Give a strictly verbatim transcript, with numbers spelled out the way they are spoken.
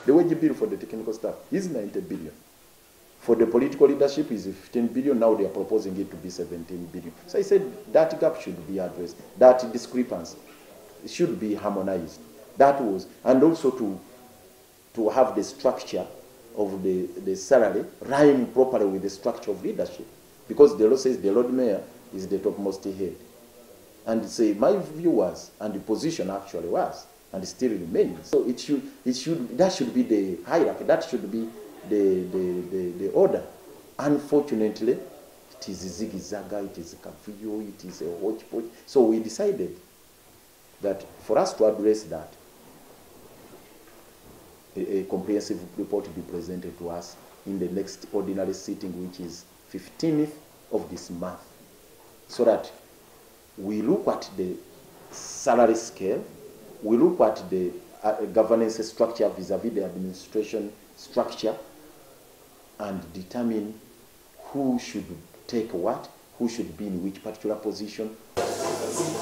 The wage bill for the technical staff is ninety billion. For the political leadership is fifteen billion. Now they are proposing it to be seventeen billion. So I said that gap should be addressed. That discrepancy should be harmonized. That was, and also to to have the structure of the, the salary rhyme properly with the structure of leadership. Because the law says the Lord Mayor is the topmost head. And say my view was, and the position actually was, and still remains. So it should, it should, that should be the hierarchy, that should be the, the, the, the order. Unfortunately, it is zigzaga, it is kafuyo, it is a hodgepodge. So we decided that for us to address that, a, a comprehensive report will be presented to us in the next ordinary sitting, which is fifteenth of this month, so that we look at the salary scale, we look at the uh, governance structure vis-a-vis the administration structure, and determine who should take what, who should be in which particular position.